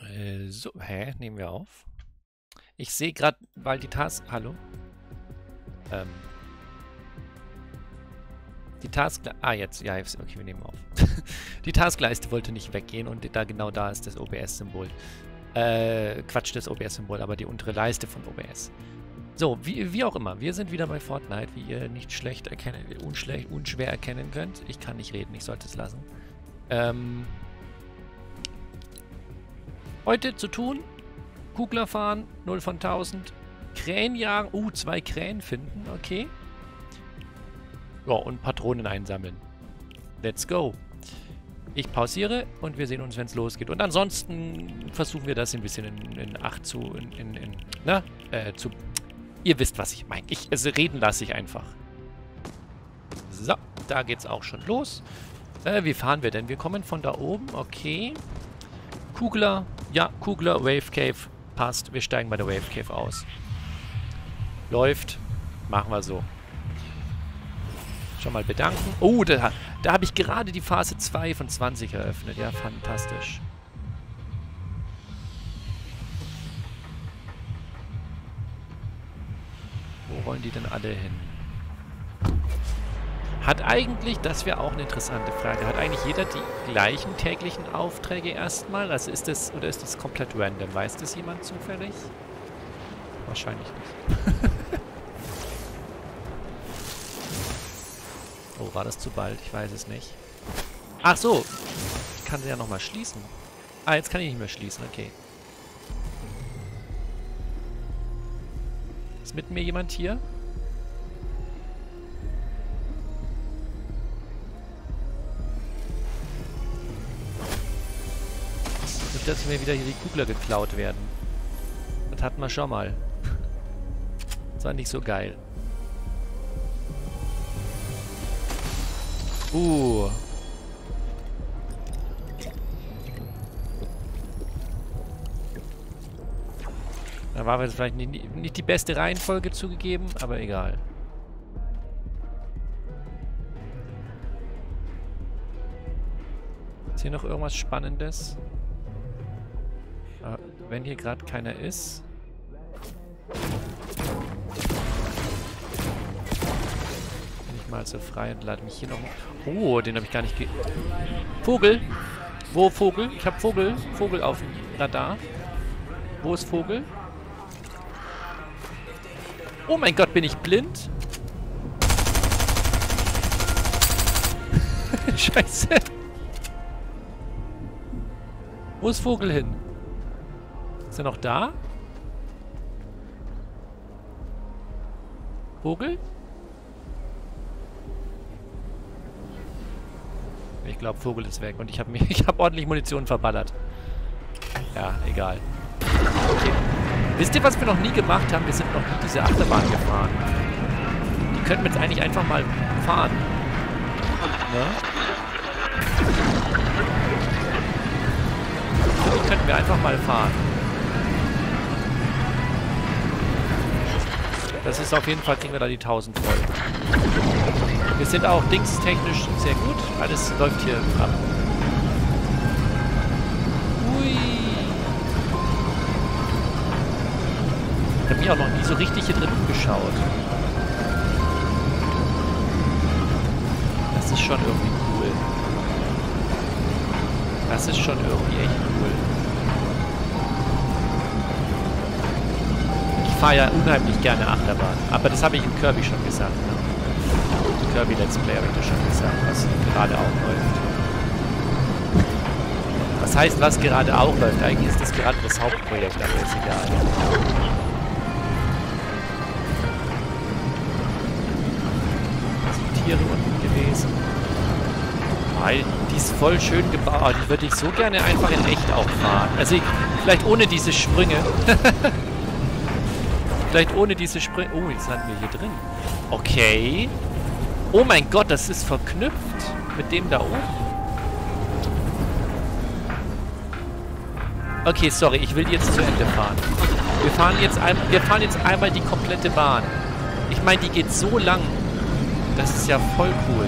So, hä? Nehmen wir auf. Ich sehe gerade, weil die Task... Hallo? Die Task... Ah, jetzt. Ja, jetzt. Okay, wir nehmen auf. Die Taskleiste wollte nicht weggehen und genau da ist das OBS-Symbol. Quatsch, das OBS-Symbol, aber die untere Leiste von OBS. So, wie auch immer. Wir sind wieder bei Fortnite, wie ihr nicht schlecht erkennen, unschwer erkennen könnt. Ich kann nicht reden, ich sollte es lassen. Heute zu tun, Kugler fahren, 0 von 1000, Krähen jagen, 2 Krähen finden, okay. Ja, und Patronen einsammeln. Let's go. Ich pausiere und wir sehen uns, wenn es losgeht. Und ansonsten versuchen wir das ein bisschen in Acht zu, ihr wisst, was ich meine. Also reden lasse ich einfach. So, da geht's auch schon los. Wie fahren wir denn? Wir kommen von da oben, okay. Kugler, ja, Kugler, Wave Cave, passt. Wir steigen bei der Wave Cave aus. Läuft, machen wir so. Schon mal bedanken. Oh, da habe ich gerade die Phase 2 von 20 eröffnet. Ja, fantastisch. Wo wollen die denn alle hin? Hat eigentlich, das wäre auch eine interessante Frage, hat eigentlich jeder die gleichen täglichen Aufträge erstmal? Also ist das, oder ist das komplett random? Weiß das jemand zufällig? Wahrscheinlich nicht. Oh, war das zu bald? Ich weiß es nicht. Ach so. Ich kann sie ja nochmal schließen. Ah, jetzt kann ich nicht mehr schließen. Okay. Ist mit mir jemand hier? Nicht, dass mir wieder hier die Kugler geklaut werden. Das hatten wir schon mal. Das war nicht so geil. Da war jetzt vielleicht nicht die beste Reihenfolge zugegeben, aber egal. Ist hier noch irgendwas Spannendes? Wenn hier gerade keiner ist... mal so frei und lade mich hier noch... Oh, den habe ich gar nicht Vogel! Wo Vogel? Ich habe Vogel auf dem Radar. Wo ist Vogel? Oh mein Gott, bin ich blind? Scheiße. Wo ist Vogel hin? Ist er noch da? Vogel? Ich glaube, Vogel ist weg und ich habe ordentlich Munition verballert. Ja, egal. Okay. Wisst ihr, was wir noch nie gemacht haben? Wir sind noch nie diese Achterbahn gefahren. Die könnten wir jetzt eigentlich einfach mal fahren. Ne? Die könnten wir einfach mal fahren. Das ist auf jeden Fall, kriegen wir da die 1000 voll. Wir sind auch dingstechnisch sehr gut. Alles läuft hier ab. Ui. Ich habe mich auch noch nie so richtig hier drin umgeschaut. Das ist schon irgendwie cool. Das ist schon irgendwie echt cool. Ich fahre ja unheimlich gerne Achterbahn. Aber das habe ich im Kirby schon gesagt. Ne? Kirby Let's Play habe ich das schon gesagt, was gerade auch läuft. Was heißt, was gerade auch läuft? Eigentlich ist das gerade das Hauptprojekt, aber ist egal. Da sind Tiere unten gewesen. Weil die ist voll schön gebaut. Die würde ich so gerne einfach in echt auch fahren. Also vielleicht ohne diese Sprünge. Vielleicht ohne diese Sprünge. Oh, jetzt landen wir hier drin. Okay. Oh mein Gott, das ist verknüpft mit dem da oben. Okay, sorry, ich will jetzt zu Ende fahren. Wir fahren jetzt einmal die komplette Bahn. Ich meine, die geht so lang. Das ist ja voll cool.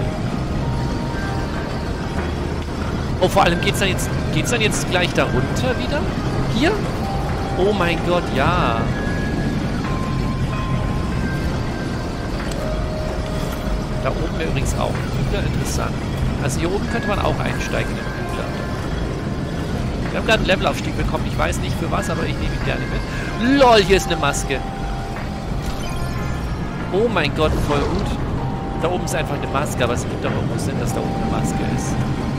Oh, vor allem geht's dann jetzt gleich da runter wieder? Hier? Oh mein Gott, ja. Da oben wäre übrigens auch wieder interessant. Also hier oben könnte man auch einsteigen in den Kühler. Wir haben gerade einen Levelaufstieg bekommen. Ich weiß nicht für was, aber ich nehme ihn gerne mit. LOL, hier ist eine Maske. Oh mein Gott, voll gut. Da oben ist einfach eine Maske, aber es gibt doch irgendwo Sinn, dass da oben eine Maske ist.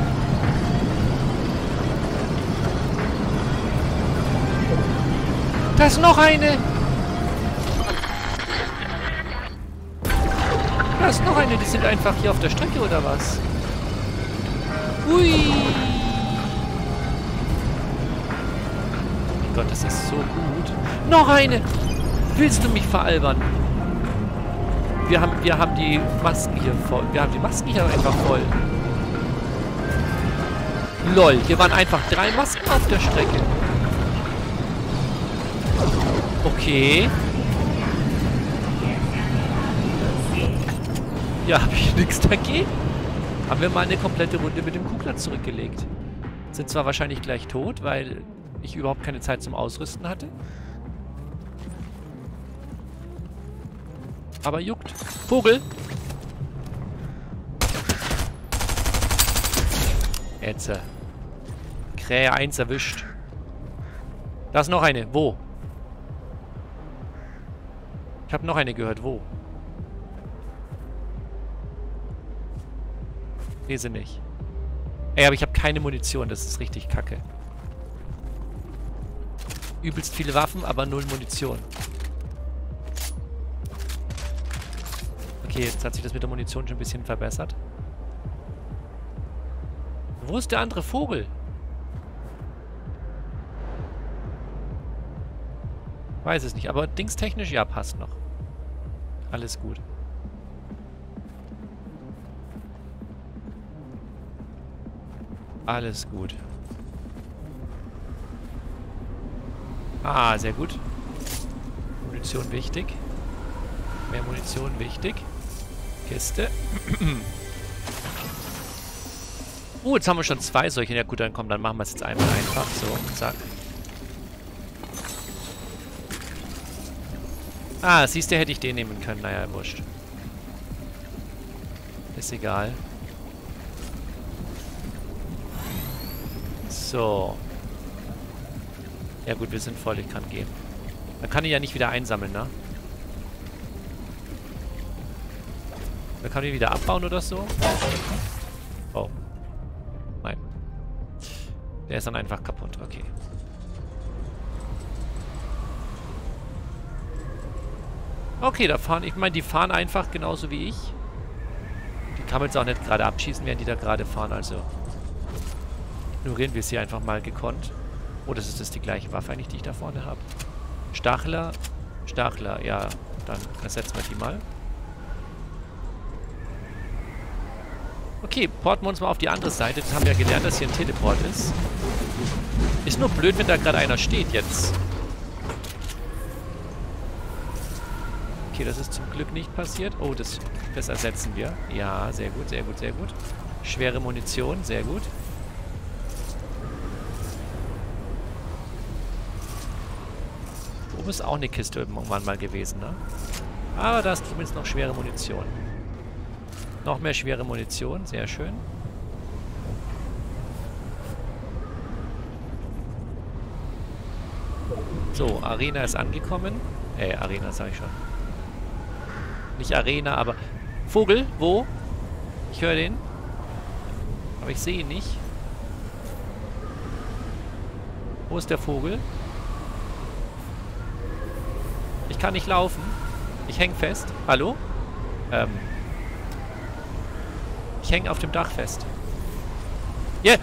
Da ist noch eine! Da ist noch eine, die sind einfach hier auf der Strecke, oder was? Ui! Oh Gott, das ist so gut. Noch eine! Willst du mich veralbern? Wir haben die Masken hier voll. Wir haben die Masken hier einfach voll. LOL, hier waren einfach 3 Masken auf der Strecke. Okay. Ja, habe ich nichts dagegen. Haben wir mal eine komplette Runde mit dem Kugler zurückgelegt. Sind zwar wahrscheinlich gleich tot, weil ich überhaupt keine Zeit zum Ausrüsten hatte. Aber juckt. Vogel! Jetzt. Krähe 1 erwischt. Da ist noch eine. Wo? Ich habe noch eine gehört. Wo? Lese nicht. Ey, aber ich habe keine Munition. Das ist richtig kacke. Übelst viele Waffen, aber 0 Munition. Okay, jetzt hat sich das mit der Munition schon ein bisschen verbessert. Wo ist der andere Vogel? Weiß es nicht, aber dingstechnisch, ja, passt noch. Alles gut. Alles gut. Ah, sehr gut. Munition wichtig. Mehr Munition wichtig. Kiste. Jetzt haben wir schon 2 solche. Ja gut, dann komm, dann machen wir es jetzt einmal einfach. So, zack. Ah, siehst du, hätte ich den nehmen können. Naja, wurscht. Ist egal. So. Ja gut, wir sind voll, ich kann gehen. Dann kann ich ja nicht wieder einsammeln, ne? Dann kann ich wieder abbauen oder so. Oh. Nein. Der ist dann einfach kaputt, okay. Okay, da fahren, ich meine, die fahren einfach genauso wie ich. Die kann man jetzt auch nicht gerade abschießen, während die da gerade fahren, also ignorieren wir sie einfach mal gekonnt. Oh, das ist die gleiche Waffe eigentlich, die ich da vorne habe. Stachler, Stachler, ja, dann ersetzen wir die mal. Okay, porten wir uns mal auf die andere Seite. Das haben wir ja gelernt, dass hier ein Teleport ist. Ist nur blöd, wenn da gerade einer steht jetzt. Okay, das ist zum Glück nicht passiert. Oh, das ersetzen wir. Ja, sehr gut, sehr gut, sehr gut. Schwere Munition, sehr gut. Oben ist auch eine Kiste irgendwann mal gewesen, ne? Aber da ist zumindest noch schwere Munition. Noch mehr schwere Munition, sehr schön. So, Arena ist angekommen. Arena sag ich schon. Nicht Arena, aber... Vogel, wo? Ich höre den. Aber ich sehe ihn nicht. Wo ist der Vogel? Ich kann nicht laufen. Ich hänge fest. Hallo? Ich hänge auf dem Dach fest. Yeah!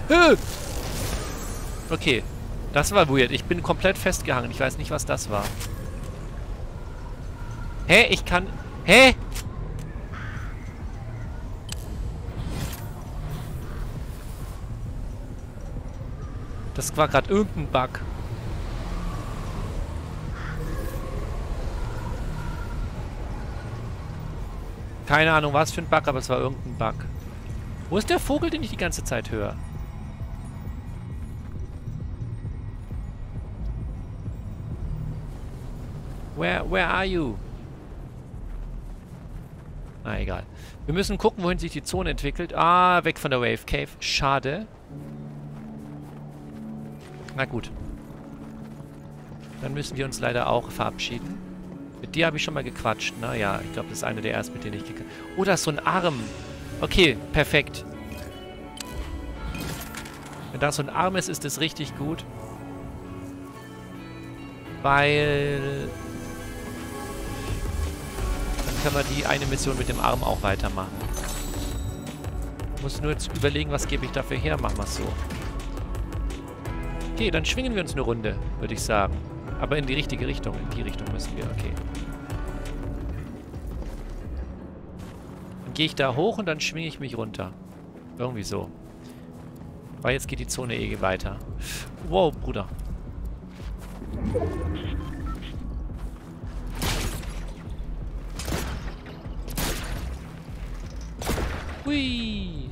Okay. Das war weird. Ich bin komplett festgehangen. Ich weiß nicht, was das war. Hä? Ich kann... Hä? Das war gerade irgendein Bug. Keine Ahnung, was für ein Bug, aber es war irgendein Bug. Wo ist der Vogel, den ich die ganze Zeit höre? Where are you? Na, egal. Wir müssen gucken, wohin sich die Zone entwickelt. Ah, weg von der Wave Cave. Schade. Na gut. Dann müssen wir uns leider auch verabschieden. Mit dir habe ich schon mal gequatscht. Naja, ich glaube, das ist einer der ersten, mit denen ich gequatscht habe. Oh, da ist so ein Arm. Okay, perfekt. Wenn da so ein Arm ist, ist das richtig gut. Weil... Dann können wir die eine Mission mit dem Arm auch weitermachen. Ich muss nur jetzt überlegen, was gebe ich dafür her. Machen wir es so. Okay, dann schwingen wir uns eine Runde, würde ich sagen. Aber in die richtige Richtung. In die Richtung müssen wir. Okay. Dann gehe ich da hoch und dann schwinge ich mich runter. Irgendwie so. Weil jetzt geht die Zone eh weiter. Wow, Bruder. Hui.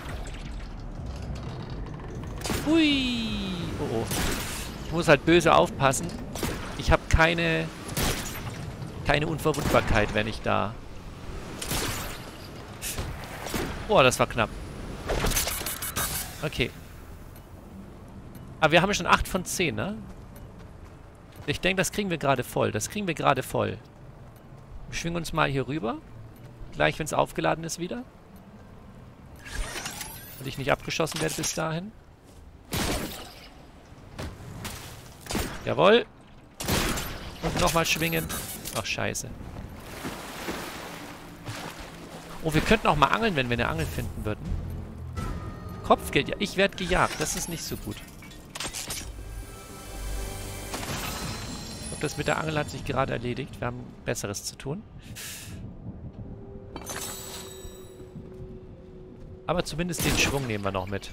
Hui. Oh, oh. Ich muss halt böse aufpassen. Ich habe keine Unverwundbarkeit, wenn ich da... Oh, das war knapp. Okay. Aber wir haben schon 8 von 10, ne? Ich denke, das kriegen wir gerade voll. Das kriegen wir gerade voll. Wir schwingen uns mal hier rüber. Gleich, wenn es aufgeladen ist, wieder. Und ich nicht abgeschossen werde bis dahin. Jawohl. Und nochmal schwingen. Ach, scheiße. Oh, wir könnten auch mal angeln, wenn wir eine Angel finden würden. Kopfgeld, ja. Ich werde gejagt. Das ist nicht so gut. Ich glaube, das mit der Angel hat sich gerade erledigt. Wir haben Besseres zu tun. Aber zumindest den Schwung nehmen wir noch mit.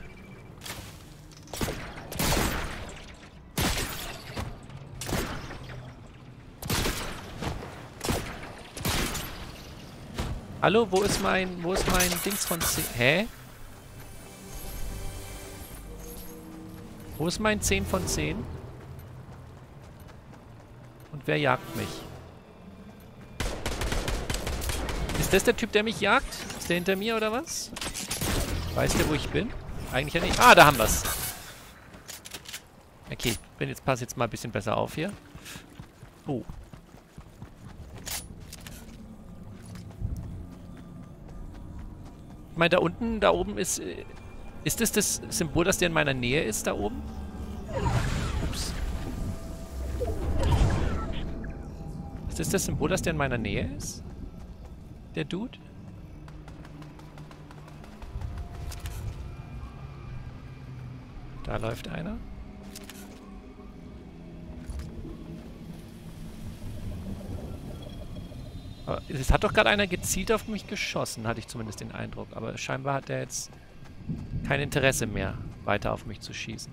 Hallo, wo ist mein Dings von 10? Hä? Wo ist mein 10 von 10? Und wer jagt mich? Ist das der Typ, der mich jagt? Ist der hinter mir oder was? Weiß der, wo ich bin? Eigentlich ja nicht. Ah, da haben wir's. Okay, pass jetzt mal ein bisschen besser auf hier. Oh. Ich meine, da oben ist... Ist das Symbol, dass der in meiner Nähe ist, da oben? Ups. Ist das Symbol, dass der in meiner Nähe ist? Der Dude? Da läuft einer. Aber es hat doch gerade einer gezielt auf mich geschossen, hatte ich zumindest den Eindruck. Aber scheinbar hat der jetzt kein Interesse mehr, weiter auf mich zu schießen.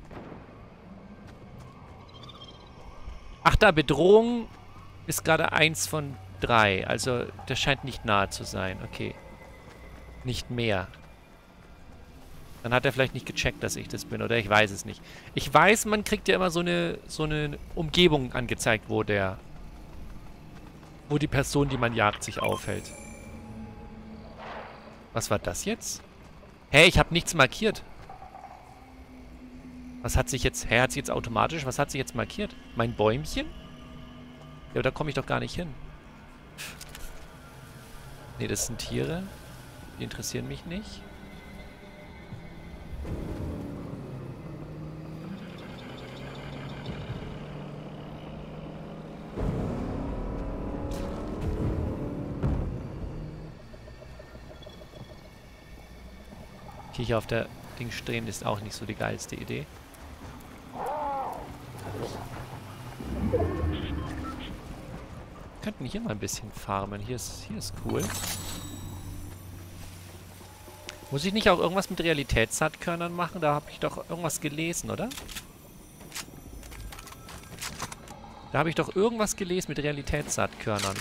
Ach da, Bedrohung ist gerade 1 von 3. Also, der scheint nicht nahe zu sein. Okay. Nicht mehr. Dann hat er vielleicht nicht gecheckt, dass ich das bin. Oder ich weiß es nicht. Ich weiß, man kriegt ja immer so eine Umgebung angezeigt, wo die Person, die man jagt, sich aufhält. Was war das jetzt? Hä, ich habe nichts markiert. Was hat sich jetzt... Hä, hat sie jetzt automatisch... Was hat sie jetzt markiert? Mein Bäumchen? Ja, aber da komme ich doch gar nicht hin. Nee, das sind Tiere. Die interessieren mich nicht. Okay, hier auf der Ding stehen ist auch nicht so die geilste Idee. Wir könnten hier mal ein bisschen farmen. Hier ist cool. Muss ich nicht auch irgendwas mit Realitätssaatkörnern machen? Da habe ich doch irgendwas gelesen, oder? Da habe ich doch irgendwas gelesen mit Realitätssaatkörnern.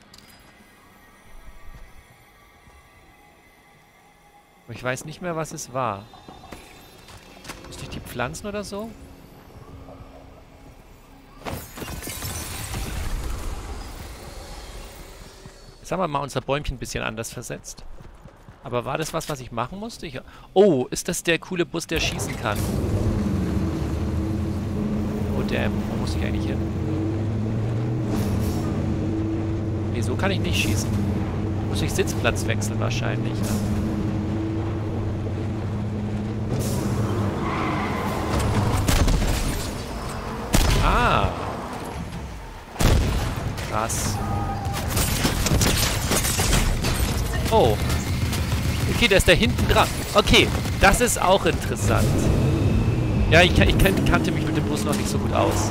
Aber ich weiß nicht mehr, was es war. Müsste ich die pflanzen oder so? Jetzt haben wir mal unser Bäumchen ein bisschen anders versetzt. Aber war das was ich machen musste? Oh, ist das der coole Bus, der schießen kann? Oh, wo muss ich eigentlich hin? Nee, so kann ich nicht schießen. Muss ich Sitzplatz wechseln wahrscheinlich, ne? Ah. Krass. Oh. Okay, der ist da hinten dran. Okay, das ist auch interessant. Ja, ich kannte mich mit dem Bus noch nicht so gut aus.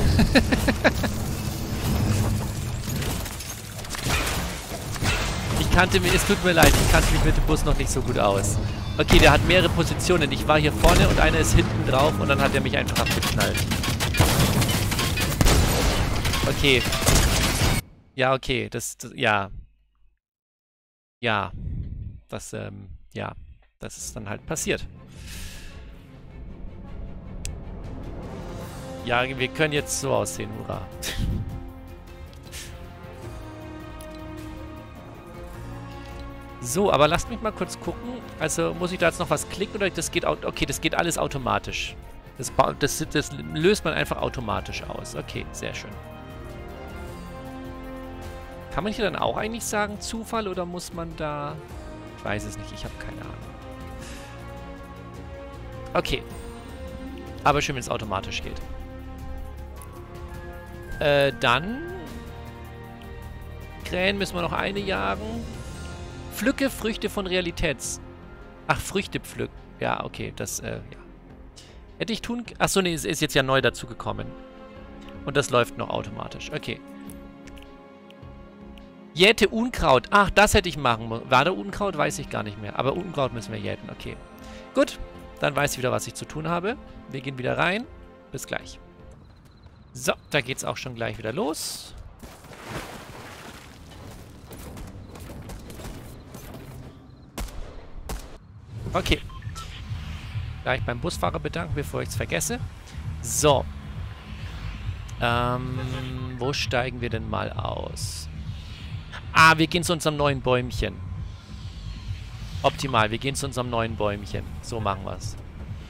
Es tut mir leid, ich kannte mich mit dem Bus noch nicht so gut aus. Okay, der hat mehrere Positionen. Ich war hier vorne und einer ist hinten drauf und dann hat er mich einfach abgeknallt. Okay. Ja, okay, ja. Ja. Ja. Das ist dann halt passiert. Ja, wir können jetzt so aussehen, hurra. So, aber lasst mich mal kurz gucken. Also, muss ich da jetzt noch was klicken oder das geht... Okay, das geht alles automatisch. Das löst man einfach automatisch aus. Okay, sehr schön. Kann man hier dann auch eigentlich sagen Zufall oder muss man da... Ich weiß es nicht, ich habe keine Ahnung. Okay. Aber schön, wenn es automatisch geht. Dann... Krähen müssen wir noch eine jagen. Pflücke Früchte von Realitäts... Ach, Früchte pflücken. Ja, okay, ja. Hätte ich tun... Achso, nee, es ist jetzt ja neu dazugekommen. Und das läuft noch automatisch. Okay. Jäte Unkraut. Ach, das hätte ich machen müssen. War da Unkraut? Weiß ich gar nicht mehr. Aber Unkraut müssen wir jäten. Okay. Gut. Dann weiß ich wieder, was ich zu tun habe. Wir gehen wieder rein. Bis gleich. So, da geht's auch schon gleich wieder los. Okay. Gleich beim Busfahrer bedanken, bevor ich es vergesse. So. Wo steigen wir denn mal aus? Ah, wir gehen zu unserem neuen Bäumchen. Optimal, wir gehen zu unserem neuen Bäumchen. So machen wir es.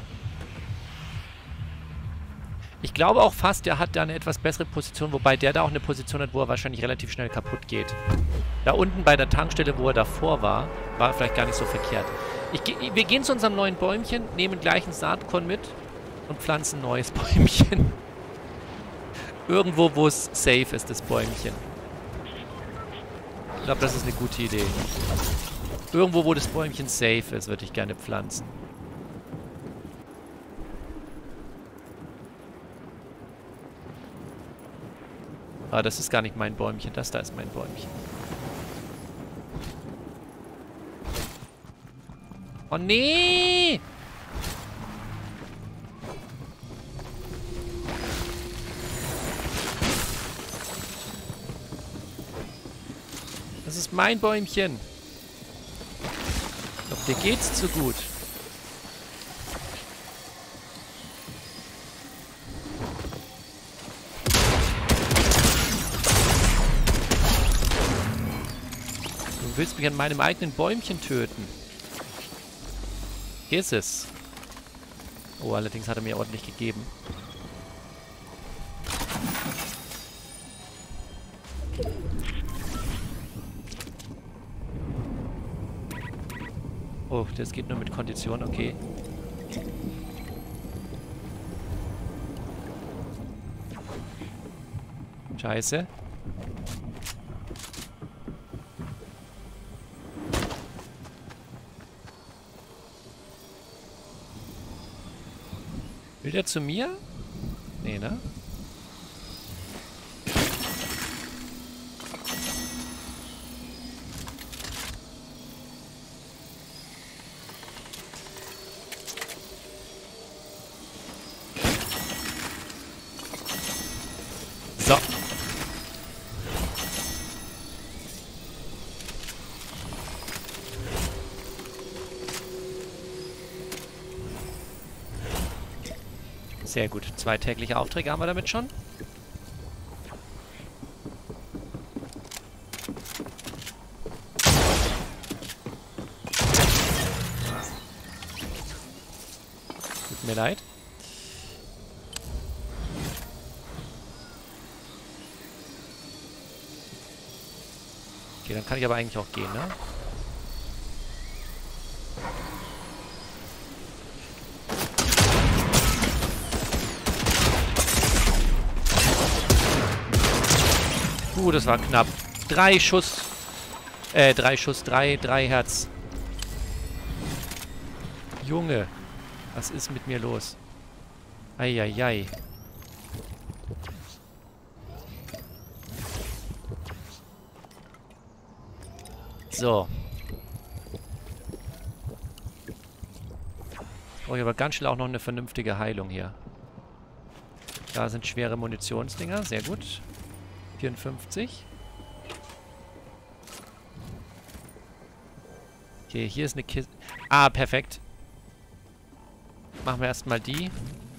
Ich glaube auch fast, der hat da eine etwas bessere Position, wobei der da auch eine Position hat, wo er wahrscheinlich relativ schnell kaputt geht. Da unten bei der Tankstelle, wo er davor war, war vielleicht gar nicht so verkehrt. Wir gehen zu unserem neuen Bäumchen, nehmen gleich ein Saatkorn mit und pflanzen ein neues Bäumchen. Irgendwo, wo es safe ist, das Bäumchen. Ich glaube, das ist eine gute Idee. Irgendwo, wo das Bäumchen safe ist, würde ich gerne pflanzen. Ah, das ist gar nicht mein Bäumchen. Das da ist mein Bäumchen. Oh, nee! Das ist mein Bäumchen. Ich glaube, dir geht's zu gut. Du willst mich an meinem eigenen Bäumchen töten. Hier ist es. Oh, allerdings hat er mir ordentlich gegeben. Oh, das geht nur mit Kondition, okay. Scheiße. Will der zu mir? Nee, ne? So. Sehr gut. 2 tägliche Aufträge haben wir damit schon. mir leid. Okay, dann kann ich aber eigentlich auch gehen, ne? Das war knapp. 3 Schuss. 3 Herz. Junge. Was ist mit mir los? Eieiei. So. Oh, ich habe ganz schnell auch noch eine vernünftige Heilung hier. Da sind schwere Munitionsdinger. Sehr gut. 54. Okay, hier ist eine Kiste. Ah, perfekt. Machen wir erstmal die.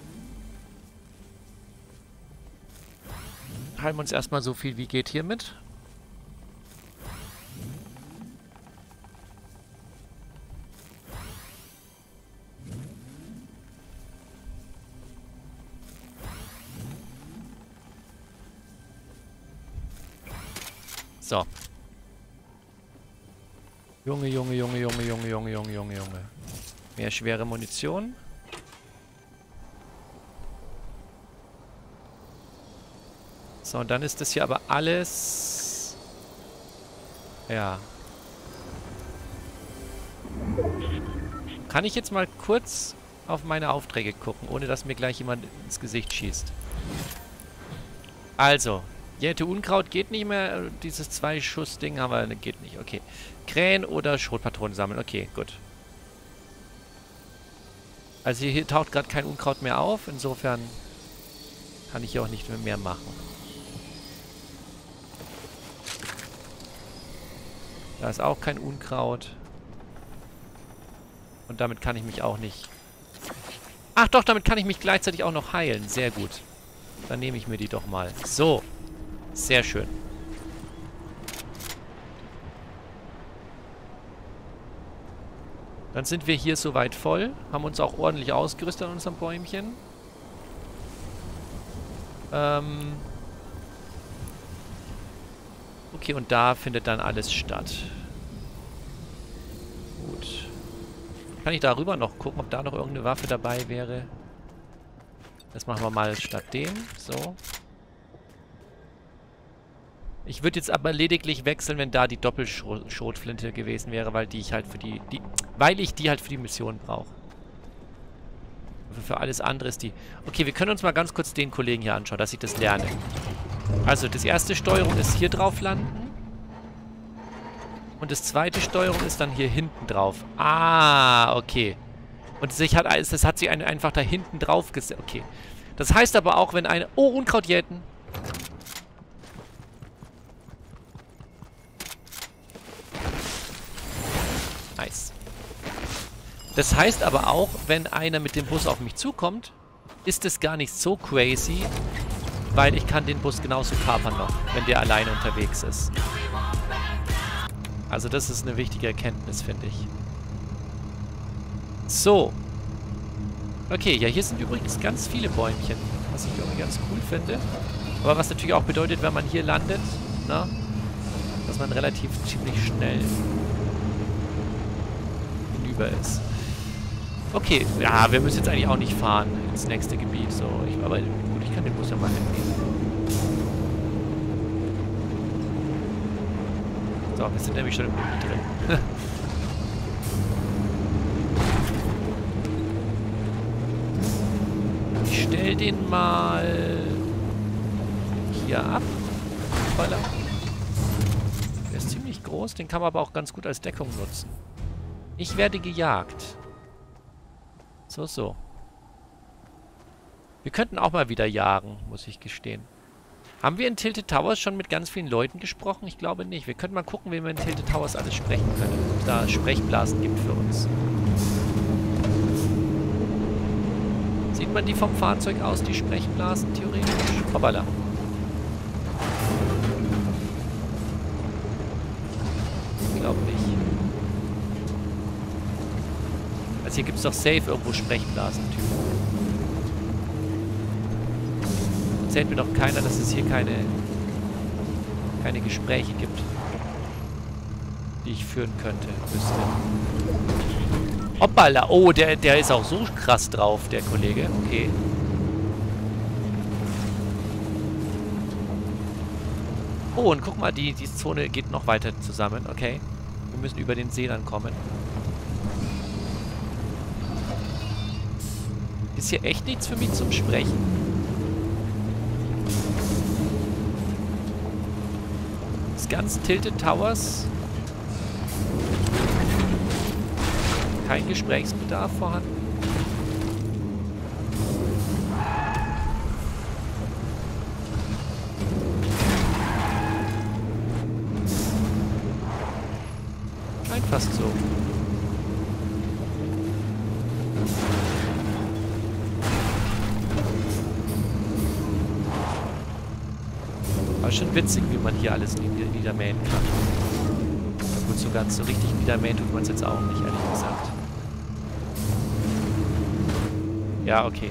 Heilen wir uns erstmal so viel wie geht hier mit. So. Junge. Mehr schwere Munition. So, und dann ist das hier aber alles... Ja. Kann ich jetzt mal kurz auf meine Aufträge gucken, ohne dass mir gleich jemand ins Gesicht schießt? Also, Jäte Unkraut geht nicht mehr. Dieses 2-Schuss-Ding haben wir... Geht nicht, okay. Krähen oder Schrotpatronen sammeln. Okay, gut. Also hier taucht gerade kein Unkraut mehr auf. Insofern kann ich hier auch nicht mehr machen. Da ist auch kein Unkraut. Und damit kann ich mich auch nicht... Ach doch, damit kann ich mich gleichzeitig auch noch heilen. Sehr gut. Dann nehme ich mir die doch mal. So. Sehr schön. Dann sind wir hier soweit voll. Haben uns auch ordentlich ausgerüstet an unserem Bäumchen. Okay, und da findet dann alles statt. Gut. Kann ich darüber noch gucken, ob da noch irgendeine Waffe dabei wäre? Das machen wir mal statt dem. So. Ich würde jetzt aber lediglich wechseln, wenn da die Doppelschrotflinte gewesen wäre, weil die ich halt für weil ich die halt für die Mission brauche. Für alles andere ist die... Okay, wir können uns mal ganz kurz den Kollegen hier anschauen, dass ich das lerne. Also, das erste Steuerung ist hier drauf landen. Und das zweite Steuerung ist dann hier hinten drauf. Ah, okay. Und das hat sie einfach da hinten drauf gesetzt. Okay. Das heißt aber auch, wenn eine... Oh, Unkraut jäten. Nice. Das heißt aber auch, wenn einer mit dem Bus auf mich zukommt, ist es gar nicht so crazy, weil ich kann den Bus genauso kapern noch, wenn der alleine unterwegs ist. Also das ist eine wichtige Erkenntnis, finde ich. So. Okay, ja, hier sind übrigens ganz viele Bäumchen, was ich irgendwie ganz cool finde. Aber was natürlich auch bedeutet, wenn man hier landet, na, dass man relativ ziemlich schnell hinüber ist. Okay, ja, wir müssen jetzt eigentlich auch nicht fahren ins nächste Gebiet. So, aber gut, ich kann den Bus ja mal mitnehmen. So, wir sind nämlich schon im Gebiet drin. Ich stell den mal hier ab. Voila. Der ist ziemlich groß, den kann man aber auch ganz gut als Deckung nutzen. Ich werde gejagt. So, so. Wir könnten auch mal wieder jagen, muss ich gestehen. Haben wir in Tilted Towers schon mit ganz vielen Leuten gesprochen? Ich glaube nicht. Wir könnten mal gucken, wen wir in Tilted Towers alles sprechen können. Ob es da Sprechblasen gibt für uns. Sieht man die vom Fahrzeug aus, die Sprechblasen, theoretisch? Hoppala. Ich glaube nicht. Also hier gibt es doch safe irgendwo Sprechblasen-Typen. Erzählt mir doch keiner, dass es hier keine Gespräche gibt, die ich führen könnte, müsste. Hoppala, oh, der ist auch so krass drauf, der Kollege. Okay. Oh, und guck mal, die Zone geht noch weiter zusammen. Okay. Wir müssen über den See dann kommen. Ist hier echt nichts für mich zum Sprechen? Das ganz Tilted Towers. Kein Gesprächsbedarf vorhanden. Scheint fast so. Aber schon witzig, wie man hier alles niedermähen kann. Aber gut, so ganz so richtig niedermähen tut man es jetzt auch nicht, ehrlich gesagt. Ja, okay.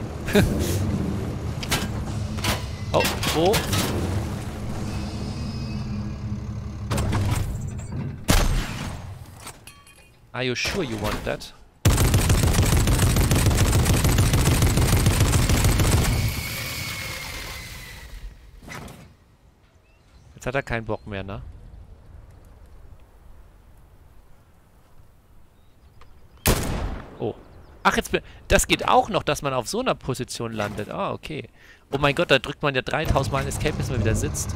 Oh, wo? Are you sure you want that? Jetzt hat er keinen Bock mehr, ne? Oh. Ach, jetzt... Das geht auch noch, dass man auf so einer Position landet. Ah, okay. Oh mein Gott, da drückt man ja 3000 Mal Escape, bis man wieder sitzt.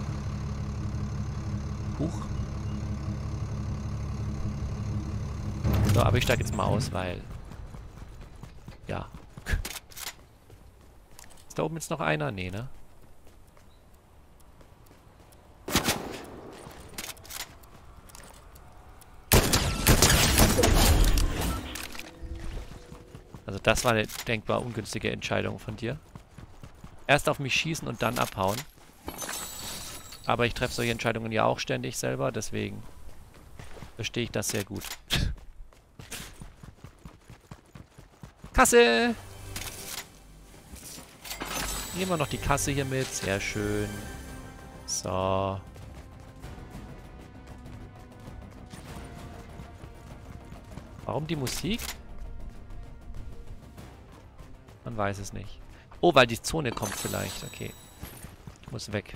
Huch. So, aber ich steige jetzt mal aus, weil... Ja. Ist da oben jetzt noch einer? Nee, ne? Also das war eine denkbar ungünstige Entscheidung von dir. Erst auf mich schießen und dann abhauen. Aber ich treffe solche Entscheidungen ja auch ständig selber, deswegen verstehe ich das sehr gut. Kasse! Nehmen wir noch die Kasse hier mit. Sehr schön. So. Warum die Musik? Man weiß es nicht. Oh, weil die Zone kommt vielleicht. Okay. Ich muss weg.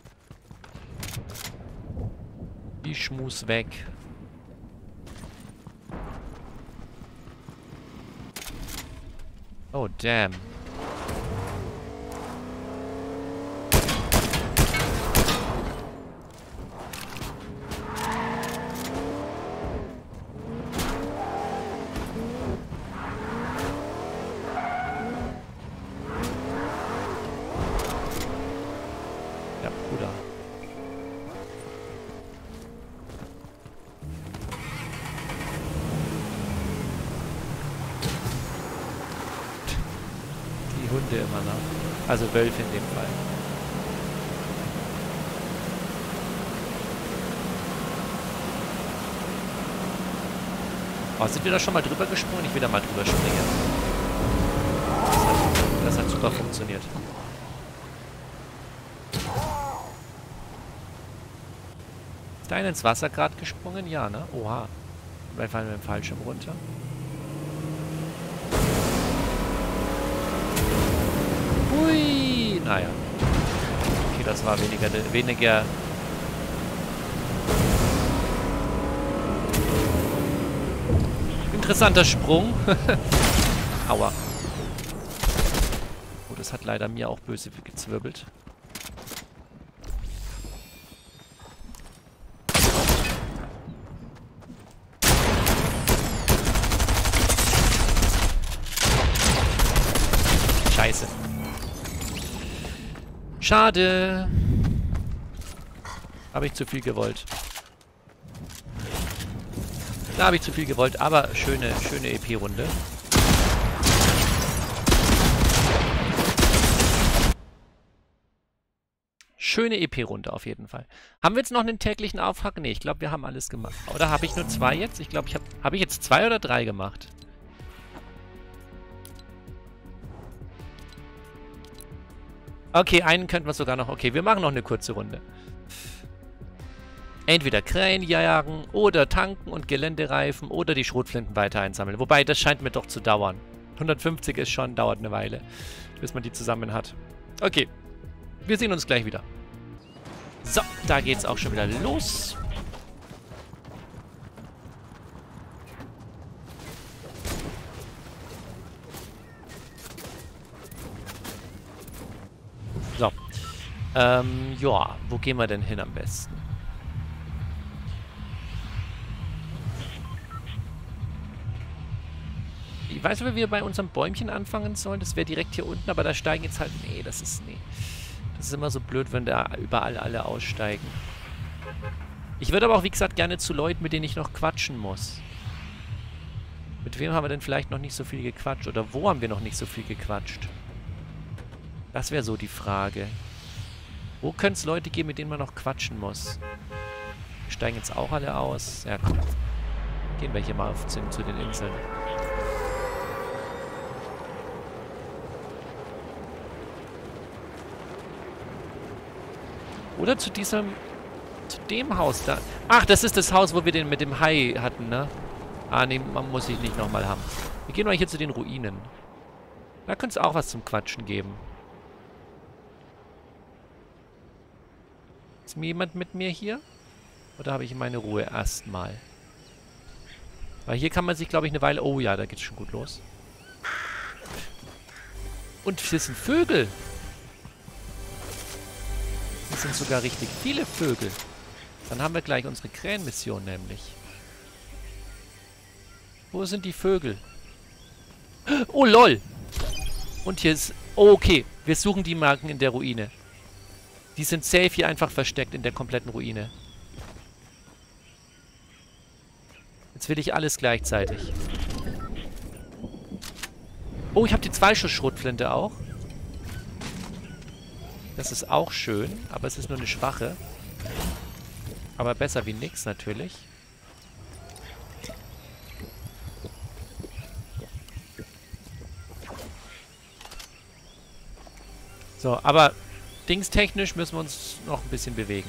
Ich muss weg. Oh, damn. Ja, Bruder. Die Hunde immer noch. Also Wölfe in dem Fall. Oh, sind wir da schon mal drüber gesprungen? Ich will da mal drüber springen. Das hat super funktioniert. Ist da einer ins Wasser gerade gesprungen? Ja, ne? Oha. Wir fallen mit dem Fallschirm runter. Hui! Naja. Okay, das war weniger... Interessanter Sprung. Aua. Oh, das hat leider mir auch böse gezwirbelt. Scheiße. Schade. Habe ich zu viel gewollt. Da habe ich zu viel gewollt, aber schöne EP-Runde. Schöne EP-Runde auf jeden Fall. Haben wir jetzt noch einen täglichen Auftrag? Ne, ich glaube, wir haben alles gemacht. Oder habe ich nur 2 jetzt? Ich glaube, habe ich jetzt 2 oder 3 gemacht? Okay, einen könnten wir sogar noch... Okay, wir machen noch eine kurze Runde. Entweder Krähen jagen oder tanken und Geländereifen oder die Schrotflinten weiter einsammeln. Wobei, das scheint mir doch zu dauern. 150 ist schon, dauert eine Weile, bis man die zusammen hat. Okay, wir sehen uns gleich wieder. So, da geht's auch schon wieder los. So. Ja, wo gehen wir denn hin am besten? Ich weiß nicht, ob wir bei unserem Bäumchen anfangen sollen. Das wäre direkt hier unten, aber da steigen jetzt halt... Nee, das ist... Nee. Das ist immer so blöd, wenn da überall alle aussteigen. Ich würde aber auch, wie gesagt, gerne zu Leuten, mit denen ich noch quatschen muss. Mit wem haben wir denn vielleicht noch nicht so viel gequatscht? Oder wo haben wir noch nicht so viel gequatscht? Das wäre so die Frage. Wo könnte es Leute geben, mit denen man noch quatschen muss? Die steigen jetzt auch alle aus. Ja, komm. Gehen wir hier mal zu den Inseln. Oder zu diesem... Zu dem Haus da. Ach, das ist das Haus, wo wir den mit dem Hai hatten, ne? Ah, nee, man muss sich nicht nochmal haben. Wir gehen mal hier zu den Ruinen. Da könnte es auch was zum Quatschen geben. Ist mir jemand mit mir hier? Oder habe ich meine Ruhe erstmal? Weil hier kann man sich, glaube ich, eine Weile... Oh ja, da geht's schon gut los. Und das sind Vögel. Das sind sogar richtig viele Vögel. Dann haben wir gleich unsere Krähenmission nämlich. Wo sind die Vögel? Oh, lol. Und hier ist... Oh, okay. Wir suchen die Marken in der Ruine. Die sind safe hier einfach versteckt in der kompletten Ruine. Jetzt will ich alles gleichzeitig. Oh, ich habe die Zweischuss-Schrotflinte auch. Das ist auch schön, aber es ist nur eine schwache. Aber besser wie nix natürlich. So, aber dingstechnisch müssen wir uns noch ein bisschen bewegen.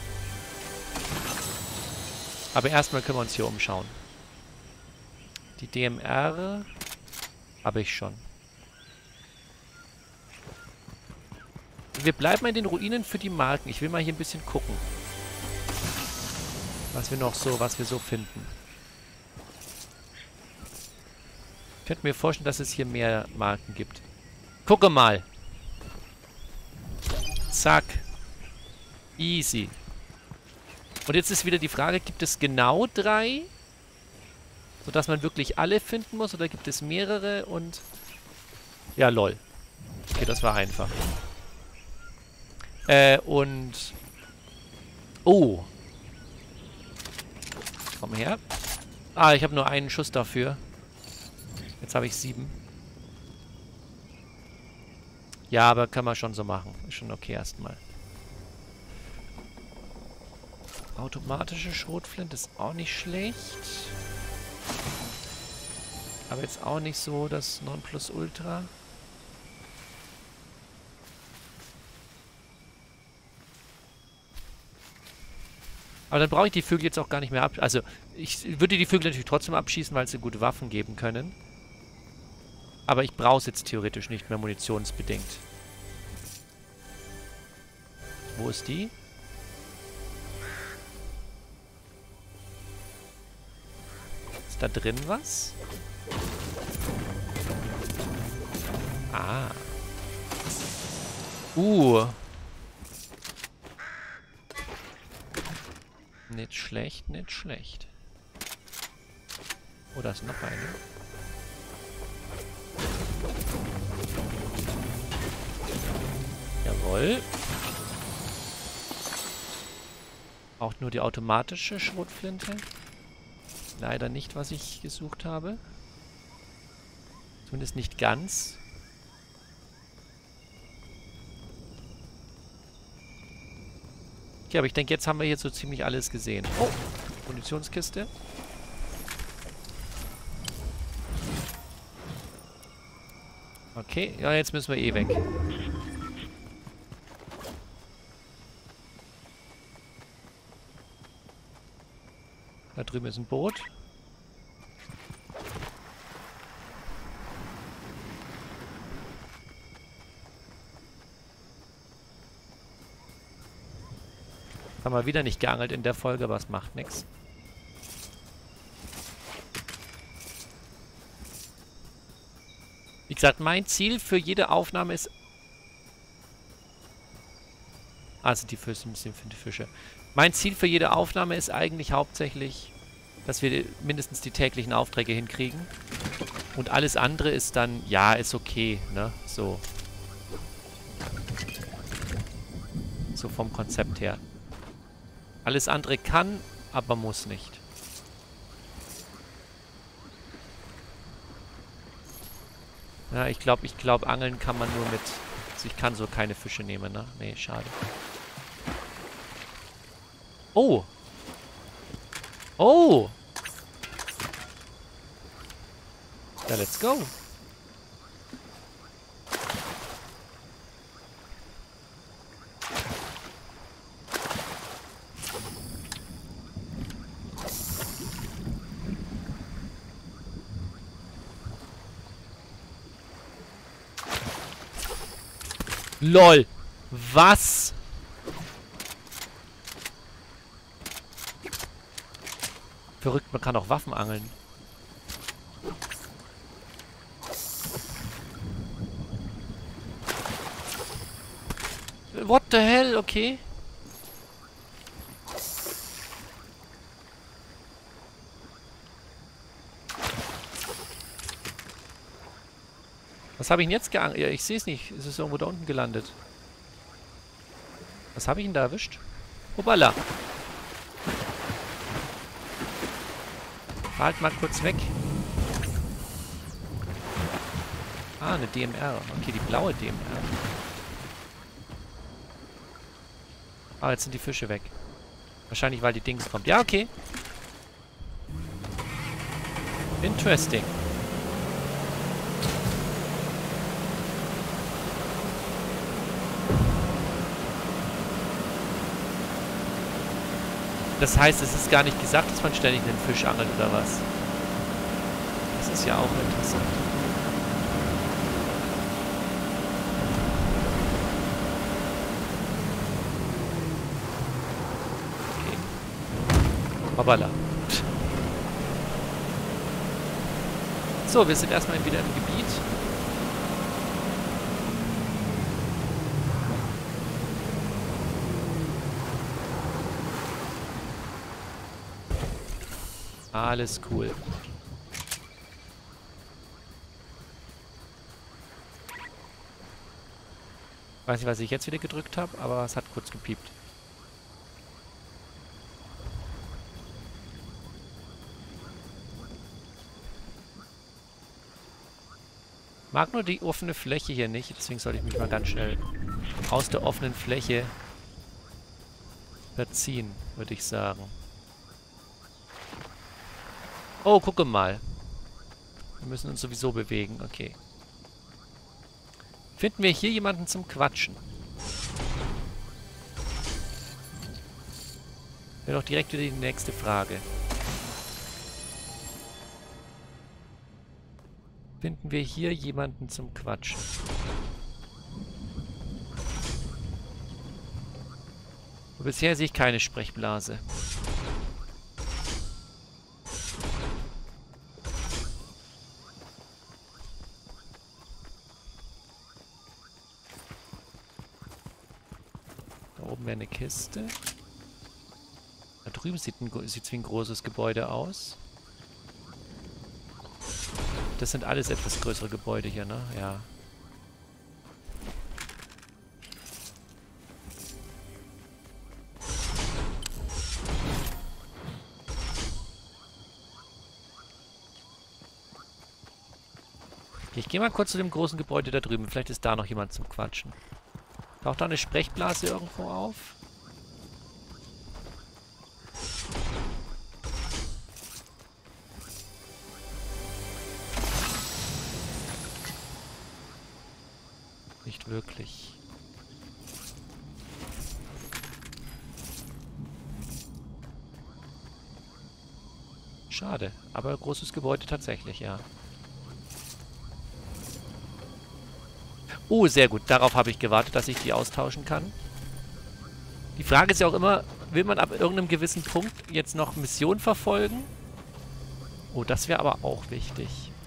Aber erstmal können wir uns hier umschauen. Die DMR habe ich schon. Wir bleiben in den Ruinen für die Marken. Ich will mal hier ein bisschen gucken. Was wir so finden. Ich könnte mir vorstellen, dass es hier mehr Marken gibt. Gucke mal. Zack. Easy. Und jetzt ist wieder die Frage, gibt es genau 3? Sodass man wirklich alle finden muss? Oder gibt es mehrere und... Ja, lol. Okay, das war einfach. Und... Oh. Komm her. Ah, ich habe nur einen Schuss dafür. Jetzt habe ich 7. Ja, aber kann man schon so machen. Ist schon okay erstmal. Automatische Schrotflinte ist auch nicht schlecht. Aber jetzt auch nicht so das Nonplusultra. Aber dann brauche ich die Vögel jetzt auch gar nicht mehr ab... Also, ich würde die Vögel natürlich trotzdem abschießen, weil sie gute Waffen geben können. Aber ich brauche es jetzt theoretisch nicht mehr munitionsbedingt. Wo ist die? Ist da drin was? Ah. Nicht schlecht, nicht schlecht. Oh, da ist noch eine. Jawohl. Auch nur die automatische Schrotflinte. Leider nicht, was ich gesucht habe. Zumindest nicht ganz. Okay, aber ich denke, jetzt haben wir hier so ziemlich alles gesehen. Oh, Munitionskiste. Okay, ja, jetzt müssen wir eh weg. Da drüben ist ein Boot. Haben wir wieder nicht geangelt in der Folge, aber es macht nichts. Wie gesagt, mein Ziel für jede Aufnahme ist... Also die Fische sind für die Fische. Mein Ziel für jede Aufnahme ist eigentlich hauptsächlich, dass wir mindestens die täglichen Aufträge hinkriegen. Und alles andere ist dann, ja, ist okay, ne? So. So vom Konzept her. Alles andere kann, aber muss nicht. Ja, ich glaube, angeln kann man nur mit... Also ich kann so keine Fische nehmen, ne? Nee, schade. Oh! Oh! Ja, let's go! LOL! Was? Verrückt, man kann auch Waffen angeln. What the hell? Okay. Was habe ich denn jetzt geangelt? Ja, ich sehe es nicht. Es ist irgendwo da unten gelandet. Was habe ich denn da erwischt? Hoppala. Halt mal kurz weg. Ah, eine DMR. Okay, die blaue DMR. Ah, jetzt sind die Fische weg. Wahrscheinlich, weil die Dings kommt. Ja, okay. Interesting. Das heißt, es ist gar nicht gesagt, dass man ständig einen Fisch angelt, oder was? Das ist ja auch interessant. Okay. Hoppala. So, wir sind erstmal wieder im Gebiet. Alles cool. Weiß nicht, was ich jetzt wieder gedrückt habe, aber es hat kurz gepiept. Mag nur die offene Fläche hier nicht, deswegen sollte ich mich mal ganz schnell aus der offenen Fläche verziehen, würde ich sagen. Oh, gucke mal. Wir müssen uns sowieso bewegen. Okay. Finden wir hier jemanden zum Quatschen? Wäre doch direkt wieder die nächste Frage. Finden wir hier jemanden zum Quatschen? Und bisher sehe ich keine Sprechblase. Da oben wäre eine Kiste. Da drüben sieht es wie ein großes Gebäude aus. Das sind alles etwas größere Gebäude hier, ne? Ja. Okay, ich gehe mal kurz zu dem großen Gebäude da drüben. Vielleicht ist da noch jemand zum Quatschen. Taucht da eine Sprechblase irgendwo auf? Nicht wirklich. Schade. Aber großes Gebäude tatsächlich, ja. Oh, sehr gut. Darauf habe ich gewartet, dass ich die austauschen kann. Die Frage ist ja auch immer, will man ab irgendeinem gewissen Punkt jetzt noch Missionen verfolgen? Oh, das wäre aber auch wichtig.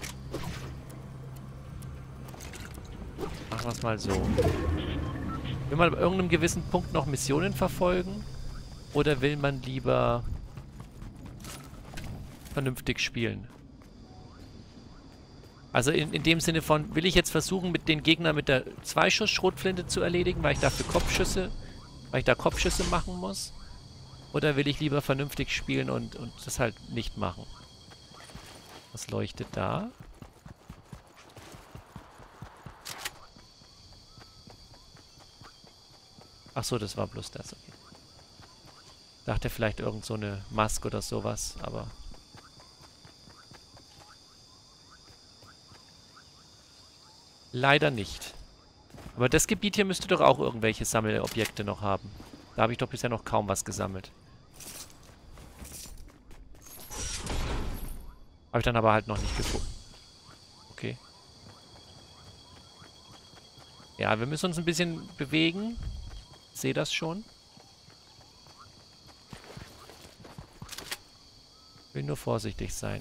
Machen wir es mal so. Will man ab irgendeinem gewissen Punkt noch Missionen verfolgen? Oder will man lieber vernünftig spielen? Also in dem Sinne von, will ich jetzt versuchen, mit den Gegnern mit der Zweischuss-Schrotflinte zu erledigen, weil ich dafür Kopfschüsse machen muss? Oder will ich lieber vernünftig spielen und das halt nicht machen? Was leuchtet da? Ach so, das war bloß das. Okay. Dachte vielleicht irgend so eine Maske oder sowas, aber... Leider nicht. Aber das Gebiet hier müsste doch auch irgendwelche Sammelobjekte noch haben. Da habe ich doch bisher noch kaum was gesammelt. Habe ich dann aber halt noch nicht gefunden. Okay. Ja, wir müssen uns ein bisschen bewegen. Ich sehe das schon. Ich will nur vorsichtig sein.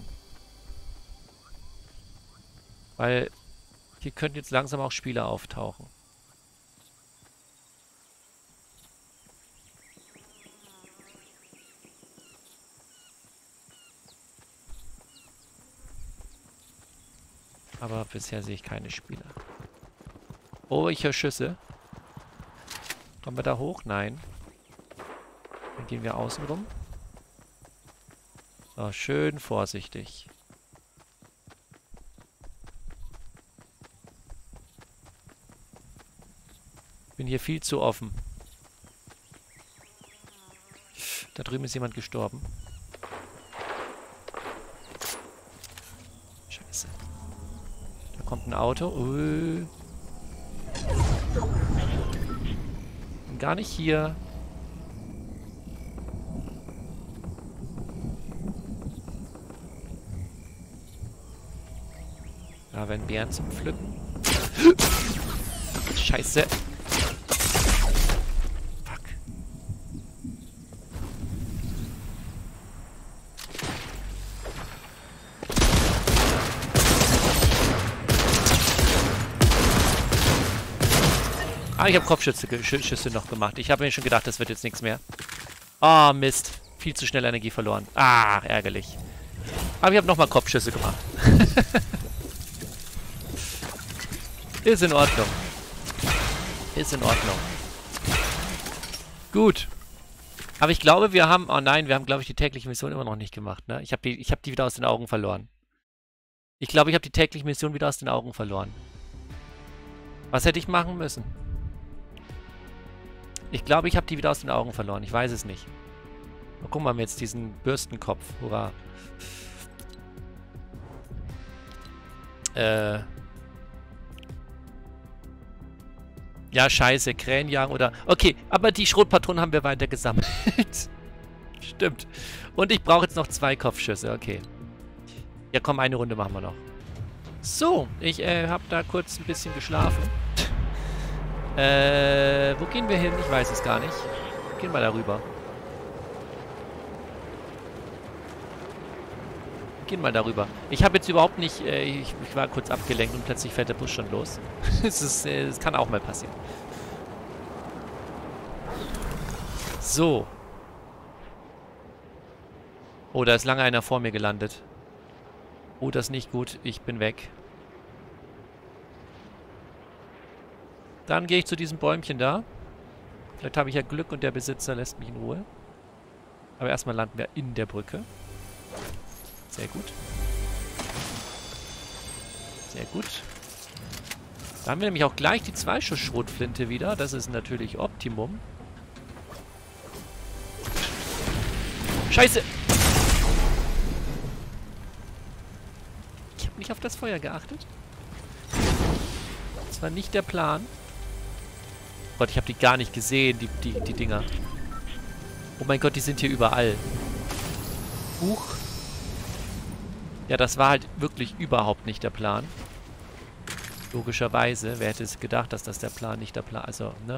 Weil hier könnten jetzt langsam auch Spieler auftauchen. Aber bisher sehe ich keine Spieler. Oh, ich höre Schüsse. Kommen wir da hoch? Nein. Dann gehen wir außen rum. So, schön vorsichtig. Bin hier viel zu offen. Da drüben ist jemand gestorben. Scheiße. Da kommt ein Auto. Bin gar nicht hier. Da werden Beeren zum Pflücken. Scheiße. Ah, ich habe Kopfschüsse noch gemacht. Ich habe mir schon gedacht, das wird jetzt nichts mehr. Ah, Mist. Viel zu schnell Energie verloren. Ah, ärgerlich. Aber ich habe nochmal Kopfschüsse gemacht. Ist in Ordnung. Ist in Ordnung. Gut. Aber ich glaube, wir haben... Oh nein, wir haben, glaube ich, die tägliche Mission immer noch nicht gemacht, ne? Ich hab die wieder aus den Augen verloren. Ich glaube, ich habe die tägliche Mission wieder aus den Augen verloren. Was hätte ich machen müssen? Ich glaube, ich habe die wieder aus den Augen verloren. Ich weiß es nicht. Mal gucken wir mal jetzt diesen Bürstenkopf. Hurra. Ja, scheiße. Krähenjagen oder... Okay, aber die Schrotpatronen haben wir weiter gesammelt. Stimmt. Und ich brauche jetzt noch 2 Kopfschüsse. Okay. Ja, komm, eine Runde machen wir noch. So, ich habe da kurz ein bisschen geschlafen. Wo gehen wir hin? Ich weiß es gar nicht. Gehen wir darüber. Gehen mal darüber. Ich habe jetzt überhaupt nicht... ich war kurz abgelenkt und plötzlich fährt der Bus schon los. Es kann auch mal passieren. So. Oh, da ist lange einer vor mir gelandet. Oh, das ist nicht gut. Ich bin weg. Dann gehe ich zu diesem Bäumchen da. Vielleicht habe ich ja Glück und der Besitzer lässt mich in Ruhe. Aber erstmal landen wir in der Brücke. Sehr gut. Sehr gut. Da haben wir nämlich auch gleich die Zweischuss-Schrotflinte wieder. Das ist natürlich Optimum. Scheiße! Ich habe nicht auf das Feuer geachtet. Das war nicht der Plan. Gott, ich habe die gar nicht gesehen, die Dinger. Oh mein Gott, die sind hier überall. Huch. Ja, das war halt wirklich überhaupt nicht der Plan. Logischerweise. Wer hätte es gedacht, dass das der Plan nicht der Plan... Also, ne?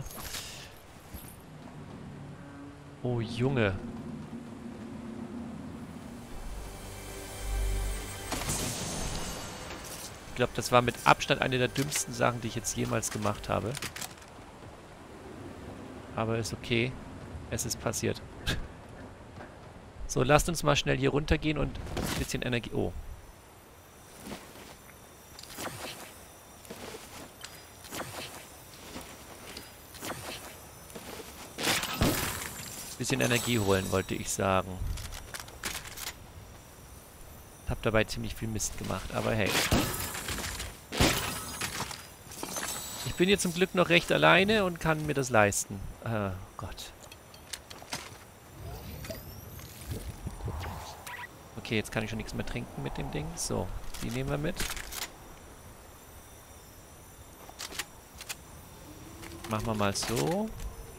Oh, Junge. Ich glaube, das war mit Abstand eine der dümmsten Sachen, die ich jetzt jemals gemacht habe. Aber ist okay. Es ist passiert. So, lasst uns mal schnell hier runtergehen und ein bisschen Energie... Oh. Bisschen Energie holen, wollte ich sagen. Hab dabei ziemlich viel Mist gemacht, aber hey. Ich bin hier zum Glück noch recht alleine und kann mir das leisten. Gott. Okay, jetzt kann ich schon nichts mehr trinken mit dem Ding. So, die nehmen wir mit. Machen wir mal so.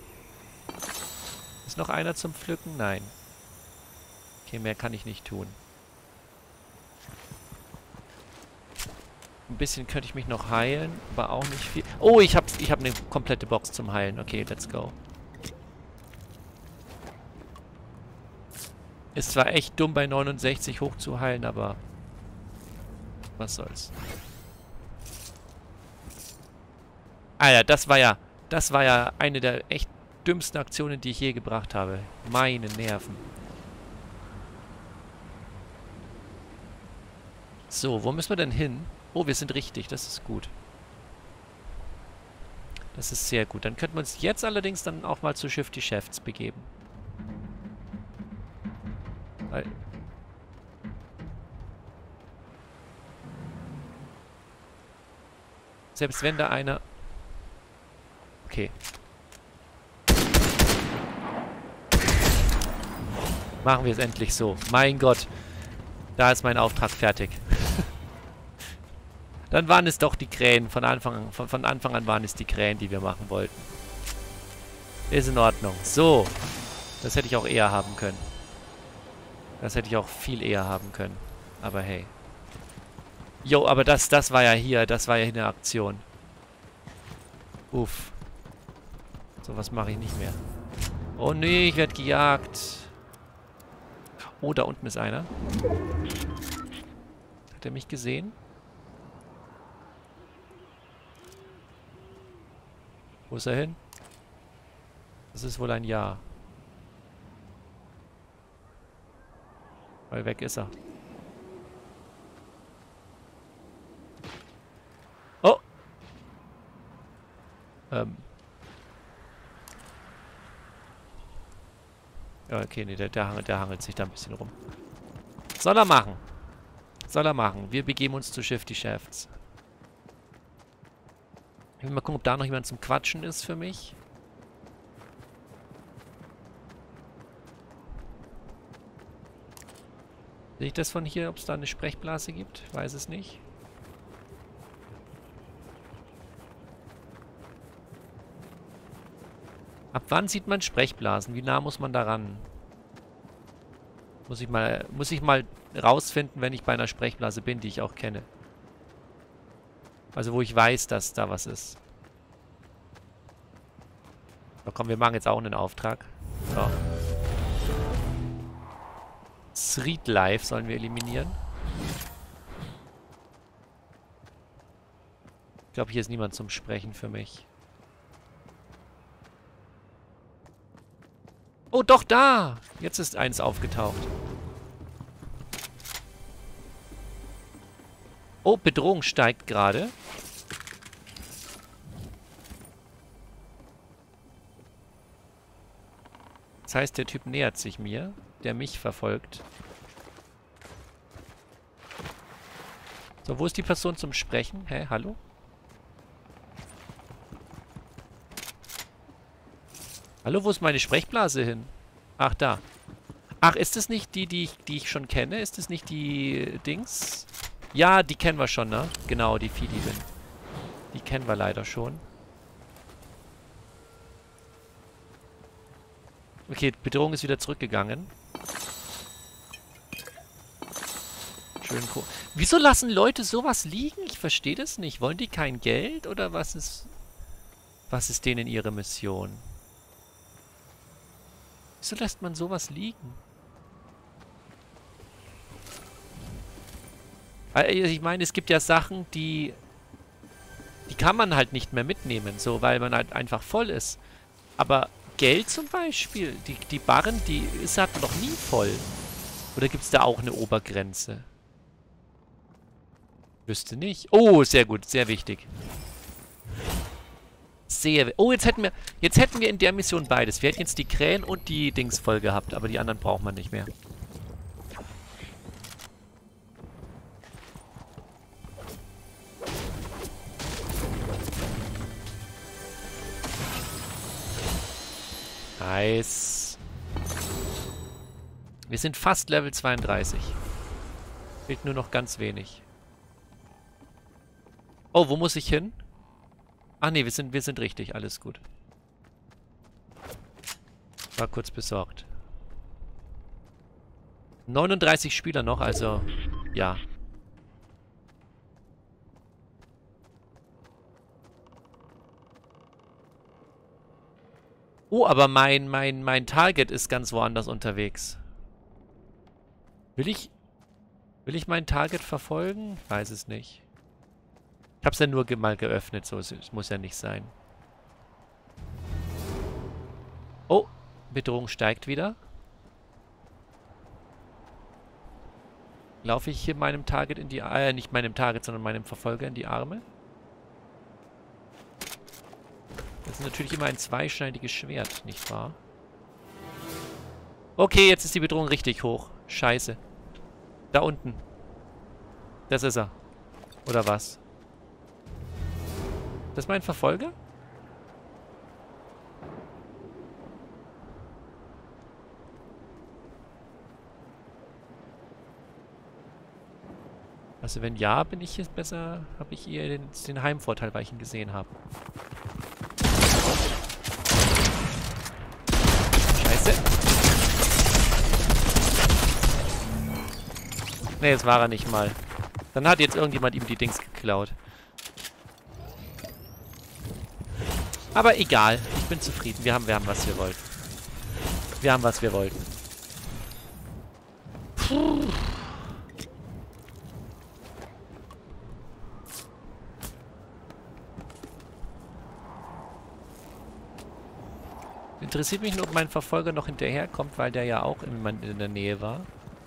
Ist noch einer zum Pflücken? Nein. Okay, mehr kann ich nicht tun. Ein bisschen könnte ich mich noch heilen, aber auch nicht viel. Oh, ich hab eine komplette Box zum Heilen. Okay, let's go. Ist zwar echt dumm, bei 69 hoch zu heilen, aber was soll's. Alter, das war ja eine der echt dümmsten Aktionen, die ich je gebracht habe. Meine Nerven. So, wo müssen wir denn hin? Oh, wir sind richtig. Das ist gut. Das ist sehr gut. Dann könnten wir uns jetzt allerdings dann auch mal zu Shifty Shafts begeben. Weil... Selbst wenn da einer... Okay. Machen wir es endlich so. Mein Gott. Da ist mein Auftrag fertig. Dann waren es doch die Krähen. Von Anfang an waren es die Krähen, die wir machen wollten. Ist in Ordnung. So. Das hätte ich auch eher haben können. Das hätte ich auch viel eher haben können. Aber hey. Jo, aber das war ja hier. Das war ja hier eine Aktion. Uff. So was mache ich nicht mehr. Oh nee, ich werde gejagt. Oh, da unten ist einer. Hat er mich gesehen? Wo ist er hin? Das ist wohl ein Ja. Weil weg ist er. Oh! Ja, okay, nee, der hangelt sich da ein bisschen rum. Soll er machen. Soll er machen. Wir begeben uns zu Shifty Shafts. Ich will mal gucken, ob da noch jemand zum Quatschen ist für mich. Sehe ich das von hier, ob es da eine Sprechblase gibt? Weiß es nicht. Ab wann sieht man Sprechblasen? Wie nah muss man da ran? Muss ich mal rausfinden, wenn ich bei einer Sprechblase bin, die ich auch kenne. Also wo ich weiß, dass da was ist. So, komm, wir machen jetzt auch einen Auftrag. So. Street Life sollen wir eliminieren. Ich glaube, hier ist niemand zum Sprechen für mich. Oh, doch, da! Jetzt ist eins aufgetaucht. Oh, Bedrohung steigt gerade. Das heißt, der Typ nähert sich mir, der mich verfolgt. So, wo ist die Person zum Sprechen? Hä, hallo? Hallo, wo ist meine Sprechblase hin? Ach, da. Ach, ist das nicht die ich schon kenne? Ist das nicht die Dings? Ja, die kennen wir schon, ne? Genau, die Viehdiebin. Die kennen wir leider schon. Okay, Bedrohung ist wieder zurückgegangen. Schön cool. Wieso lassen Leute sowas liegen? Ich verstehe das nicht. Wollen die kein Geld oder was ist denen ihre Mission? Wieso lässt man sowas liegen? Also ich meine, es gibt ja Sachen, die kann man halt nicht mehr mitnehmen, so, weil man halt einfach voll ist. Aber Geld zum Beispiel, die Barren, die ist halt noch nie voll. Oder gibt es da auch eine Obergrenze? Wüsste nicht. Oh, sehr gut, sehr wichtig. Oh, jetzt hätten wir in der Mission beides. Wir hätten jetzt die Krähen und die Dings voll gehabt, aber die anderen braucht man nicht mehr. Nice. Wir sind fast Level 32. Fehlt nur noch ganz wenig. Oh, wo muss ich hin? Ach nee, wir sind richtig. Alles gut. War kurz besorgt. 39 Spieler noch, also ja. Oh, aber mein Target ist ganz woanders unterwegs. Will ich mein Target verfolgen? Ich weiß es nicht. Ich habe es ja nur mal geöffnet, so es muss ja nicht sein. Oh, Bedrohung steigt wieder. Laufe ich hier meinem Target in die nicht meinem Target, sondern meinem Verfolger in die Arme? Das ist natürlich immer ein zweischneidiges Schwert, nicht wahr? Okay, jetzt ist die Bedrohung richtig hoch. Scheiße. Da unten. Das ist er. Oder was? Das ist mein Verfolger? Also wenn ja, bin ich jetzt besser, habe ich eher den Heimvorteil, weil ich ihn gesehen habe. Scheiße. Ne, jetzt war er nicht mal. Dann hat jetzt irgendjemand ihm die Dings geklaut. Aber egal, ich bin zufrieden. Wir haben, was wir wollten. Wir haben, was wir wollten. Puh. Interessiert mich nur, ob mein Verfolger noch hinterherkommt, weil der ja auch in der Nähe war.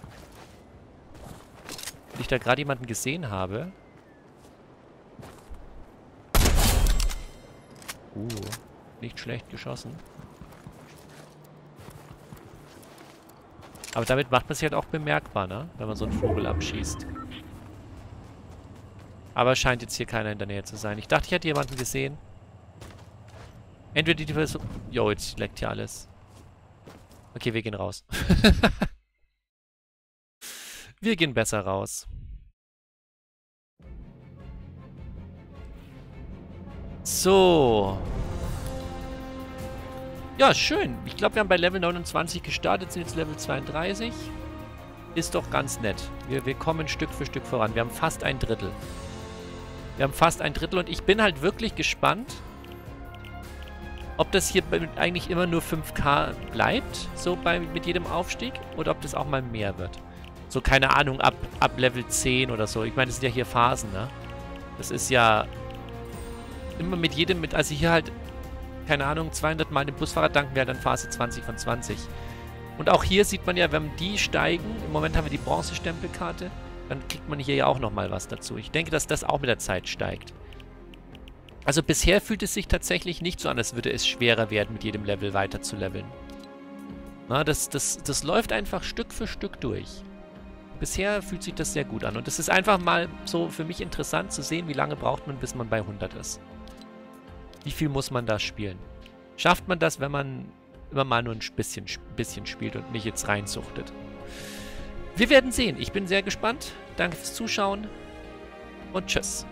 Und ich da gerade jemanden gesehen habe. Nicht schlecht geschossen. Aber damit macht man sich halt auch bemerkbar, ne? Wenn man so einen Vogel abschießt. Aber scheint jetzt hier keiner in der Nähe zu sein. Ich dachte, ich hätte jemanden gesehen. Entweder die Person... Jo, jetzt leckt hier alles. Okay, wir gehen raus. Wir gehen besser raus. So. Ja, schön. Ich glaube, wir haben bei Level 29 gestartet, sind jetzt Level 32. Ist doch ganz nett. Wir kommen Stück für Stück voran. Wir haben fast ein Drittel. Und ich bin halt wirklich gespannt, ob das hier eigentlich immer nur 5K bleibt, so mit jedem Aufstieg, oder ob das auch mal mehr wird. So, keine Ahnung, ab Level 10 oder so. Ich meine, das sind ja hier Phasen, ne? Das ist ja immer mit jedem, also hier halt, keine Ahnung, 200 Mal den Busfahrer tanken wir halt an Phase 20 von 20. Und auch hier sieht man ja, wenn die steigen, im Moment haben wir die Bronzestempelkarte, dann kriegt man hier ja auch nochmal was dazu. Ich denke, dass das auch mit der Zeit steigt. Also bisher fühlt es sich tatsächlich nicht so an, als würde es schwerer werden, mit jedem Level weiter zu leveln. Na, das läuft einfach Stück für Stück durch. Bisher fühlt sich das sehr gut an. Und es ist einfach mal so für mich interessant zu sehen, wie lange braucht man, bis man bei 100 ist. Wie viel muss man da spielen? Schafft man das, wenn man immer mal nur ein bisschen spielt und nicht jetzt reinsuchtet? Wir werden sehen. Ich bin sehr gespannt. Danke fürs Zuschauen und tschüss.